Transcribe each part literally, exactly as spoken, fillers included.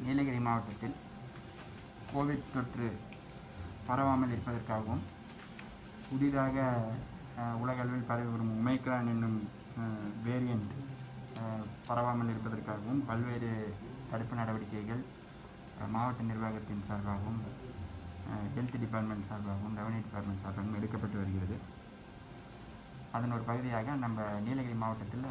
நீலகிரி மாவட்டத்தில் கோவிட் தொற்று பரவாமல் இருப்பதற்காகவும் புதிதாக உலகளவில் பரவி வரும் ஒமைக்ரான் என்னும் வேரியண்ட் பரவாமல் இருப்பதற்காகவும் பல்வேறு தடுப்பு நடவடிக்கைகள் மாவட்ட நிர்வாகத்தின் சார்பாகவும் ஹெல்த் டிபார்ட்மெண்ட் சார்பாகவும் ரெவன்யூ டிபார்ட்மெண்ட் சார்பாகவும் எடுக்கப்பட்டு வருகிறது. அதன் ஒரு பகுதியாக நம்ம நீலகிரி மாவட்டத்தில்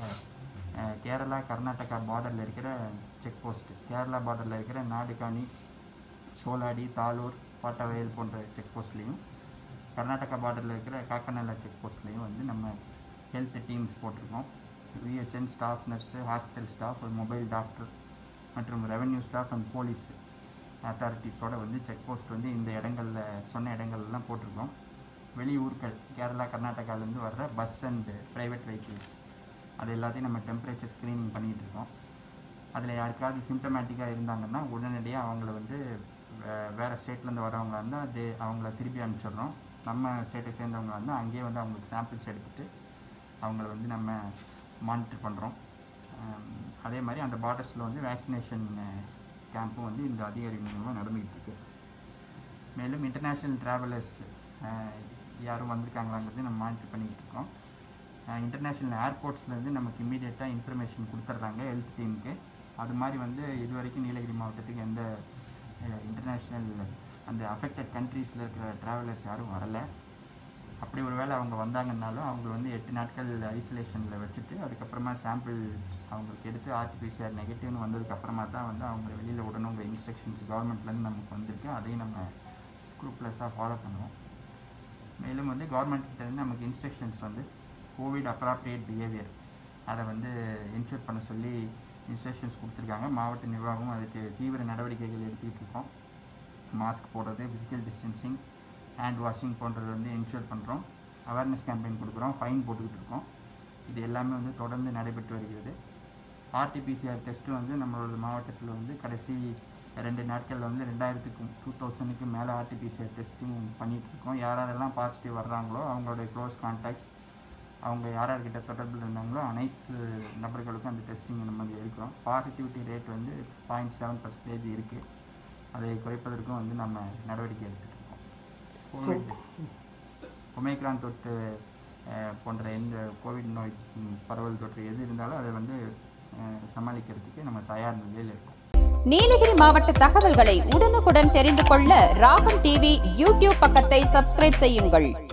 கேரளா கர்நாடகா பார்டரில் இருக்கிற செக் போஸ்ட், கேரளா பார்டரில் இருக்கிற நாடுகாணி, சோலாடி, தாலூர், பாட்டவயல் போன்ற செக் போஸ்ட்லேயும், கர்நாடகா பார்டரில் இருக்கிற காக்கநல்லா செக் போஸ்ட்லேயும் வந்து நம்ம ஹெல்த் டீம்ஸ் போட்டிருக்கோம். VHN staff, nurse, hospital staff, mobile doctor மற்றும் ரெவன்யூ ஸ்டாஃப் அண்ட் போலீஸ் அத்தாரிட்டிஸோடு வந்து செக் போஸ்ட் வந்து இந்த இடங்களில் சொன்ன இடங்கள்லாம் போட்டிருக்கோம். வெளியூர்கள் கேரளா கர்நாடகாவிலேருந்து வர்ற பஸ் அண்டு ப்ரைவேட் வெஹிக்கிள்ஸ் அது எல்லாத்தையும் நம்ம டெம்பரேச்சர் ஸ்க்ரீனிங் பண்ணிகிட்டு இருக்கோம். அதில் யாருக்காவது சிம்டமேட்டிக்காக இருந்தாங்கன்னா உடனடியாக அவங்கள வந்து வேறு ஸ்டேட்லேருந்து வரவங்க இருந்தால் அது அவங்கள திருப்பி அனுப்பிச்சிடுறோம். நம்ம ஸ்டேட்டை சேர்ந்தவங்க வந்து அங்கேயே வந்து அவங்களுக்கு சாம்பிள்ஸ் எடுத்துகிட்டு அவங்கள வந்து நம்ம மானிட்டர் பண்ணுறோம். அதே மாதிரி அந்த பார்டர்ஸில் வந்து வேக்சினேஷன் கேம்பும் வந்து இந்த அதிகாரி மூலமாக நடந்துக்கிட்டு இருக்கு. மேலும் இன்டர்நேஷ்னல் ட்ராவலர்ஸ் யாரும் வந்திருக்காங்களாங்கிறது நம்ம மானிட்டர் பண்ணிக்கிட்டு இருக்கோம். இன்டர்நேஷ்னல் ஏர்போர்ட்ஸ்லேருந்து நமக்கு இம்மீடியட்டாக இன்ஃபர்மேஷன் கொடுத்துட்றாங்க ஹெல்த் டீமுக்கு. அது மாதிரி வந்து இது வரைக்கும் நீலகிரி மாவட்டத்துக்கு எந்த இன்டர்நேஷ்னல் அந்த அஃபெக்டட் கண்ட்ரீஸில் இருக்கிற ட்ராவலர்ஸ் யாரும் வரலை. அப்படி ஒரு வேளை அவங்க வந்தாங்கன்னாலும் அவங்கள வந்து எட்டு நாட்கள் ஐசோலேஷனில் வச்சுட்டு அதுக்கப்புறமா சாம்பிள்ஸ் அவங்களுக்கு எடுத்து ஆர்டிபிசிஆர் நெகட்டிவ்னு வந்ததுக்கப்புறமா தான் வந்து அவங்க வெளியில் விடணுங்கிற இன்ஸ்ட்ரக்ஷன்ஸ் கவர்மெண்ட்லேருந்து நமக்கு வந்திருக்கு. அதையும் நம்ம ஸ்க்ரூப்லெஸ்ஸாக ஃபாலோ பண்ணுவோம். மேலும் வந்து கவர்மெண்ட்லேருந்து நமக்கு இன்ஸ்ட்ரக்ஷன்ஸ் வந்து கோவிட் அப்ராப்ரியேட் பிஹேவியர் அதை வந்து என்ஷூர் பண்ண சொல்லி இன்ஸ்ட்ரக்ஷன்ஸ் கொடுத்துருக்காங்க. மாவட்ட நிர்வாகம் அதுக்கு தீவிர நடவடிக்கைகள் எடுத்துக்கிட்டு இருக்கோம். மாஸ்க் போடுறது, ஃபிசிக்கல் டிஸ்டன்சிங், ஹேண்ட் வாஷிங் போன்றது வந்து என்ஷூர் பண்ணுறோம். அவேர்னஸ் கேம்பெயின் கொடுக்குறோம், ஃபைன் போட்டுக்கிட்டு இருக்கோம். இது எல்லாமே வந்து தொடர்ந்து நடைபெற்று வருகிறது. ஆர்டிபிசிஆர் டெஸ்ட்டு வந்து நம்மளோட மாவட்டத்தில் வந்து கடைசி ரெண்டு நாட்களில் வந்து ரெண்டாயிரத்துக்கும் டூ தௌசண்ட்க்கு மேலே ஆர்டிபிசிஆர் டெஸ்டிங் பண்ணிகிட்ருக்கோம். யார் யாரெல்லாம் பாசிட்டிவ் வர்றாங்களோ அவங்களோட க்ளோஸ் கான்டாக்ட்ஸ், அவங்க யார் யார்கிட்ட தொடர்பில் இருந்தாங்களோ அனைத்து நபர்களுக்கும் அந்த டெஸ்டிங் நம்ம எடுக்கிறோம். பாசிட்டிவிட்டி ரேட் வந்து பாயிண்ட் செவன் பர்சன்டேஜ் இருக்குது. அதை குறைப்பதற்கும் வந்து நம்ம நடவடிக்கை எடுத்துகிட்டு இருக்கோம். கோவிட் ஒமைக்ரான் தொற்று போன்ற எந்த கோவிட் நோய் பரவல் தொற்று எது இருந்தாலும் அதை வந்து சமாளிக்கிறதுக்கு நம்ம தயார் நிலையில் இருக்கோம். நீலகிரி மாவட்ட தகவல்களை உடனுக்குடன் தெரிந்து கொள்ள ராகம் டிவி யூடியூப் பக்கத்தை சப்ஸ்கிரைப் செய்யுங்கள்.